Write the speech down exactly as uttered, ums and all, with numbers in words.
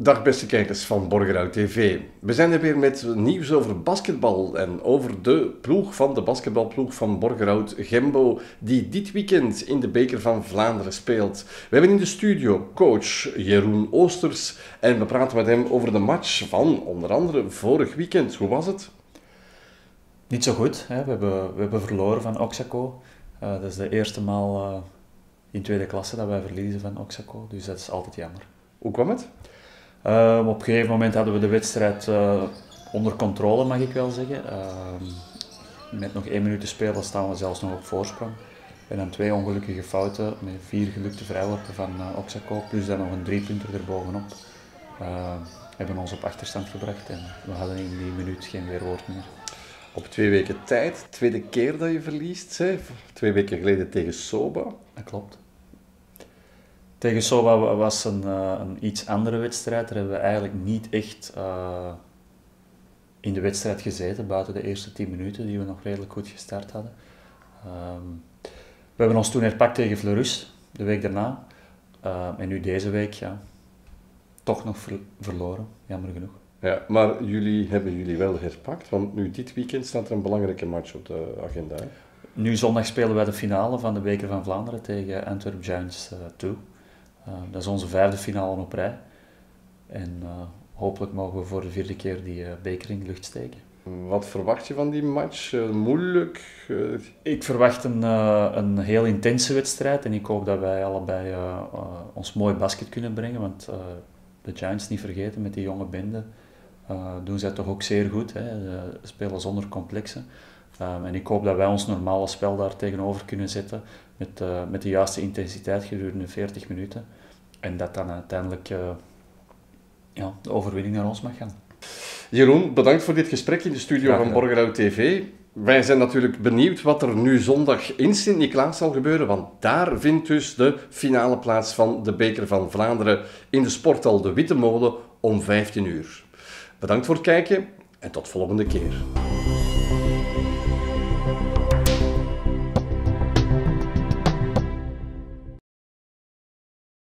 Dag beste kijkers van Borgerhout T V. We zijn er weer met nieuws over basketbal en over de ploeg van de basketbalploeg van Borgerhout Gembo die dit weekend in de Beker van Vlaanderen speelt. We hebben in de studio coach Jeroen Oosters en we praten met hem over de match van onder andere vorig weekend. Hoe was het? Niet zo goed. Hè. We, hebben, we hebben verloren van Oxaco. Uh, dat is de eerste maal uh, in tweede klasse dat wij verliezen van Oxaco, dus dat is altijd jammer. Hoe kwam het? Uh, op een gegeven moment hadden we de wedstrijd uh, onder controle, mag ik wel zeggen. Uh, met nog één minuut te spelen staan we zelfs nog op voorsprong. En dan twee ongelukkige fouten met vier gelukte vrijworpen van uh, Oxaco, plus dan nog een driepunter erbovenop. Uh, hebben ons op achterstand gebracht en we hadden in die minuut geen weerwoord meer. Op twee weken tijd, tweede keer dat je verliest, hè? Twee weken geleden tegen Soba. Dat klopt. Tegen Soba was een, uh, een iets andere wedstrijd. Daar hebben we eigenlijk niet echt uh, in de wedstrijd gezeten, buiten de eerste tien minuten die we nog redelijk goed gestart hadden. Um, we hebben ons toen herpakt tegen Fleurus, de week daarna. Uh, en nu deze week, ja, toch nog ver verloren, jammer genoeg. Ja, maar jullie hebben jullie wel herpakt, want nu dit weekend staat er een belangrijke match op de agenda. Hè? Nu zondag spelen wij de finale van de Beker van Vlaanderen tegen Antwerp Giants uh, twee. Uh, dat is onze vijfde finale op rij. En uh, hopelijk mogen we voor de vierde keer die uh, beker in de lucht steken. Wat verwacht je van die match? Uh, moeilijk? Uh... Ik verwacht een, uh, een heel intense wedstrijd en ik hoop dat wij allebei uh, uh, ons mooi basket kunnen brengen. Want uh, de Giants, niet vergeten, met die jonge bende, uh, doen zij toch ook zeer goed. Hè? Uh, spelen zonder complexen. Um, en ik hoop dat wij ons normale spel daar tegenover kunnen zetten met, uh, met de juiste intensiteit gedurende veertig minuten. En dat dan uiteindelijk uh, ja, de overwinning naar ons mag gaan. Jeroen, bedankt voor dit gesprek in de studio ja, van ja. Borgerhout T V. Wij zijn natuurlijk benieuwd wat er nu zondag in Sint-Niklaas zal gebeuren, want daar vindt dus de finale plaats van de Beker van Vlaanderen in de sporthal De Witte Molen om vijftien uur. Bedankt voor het kijken en tot volgende keer.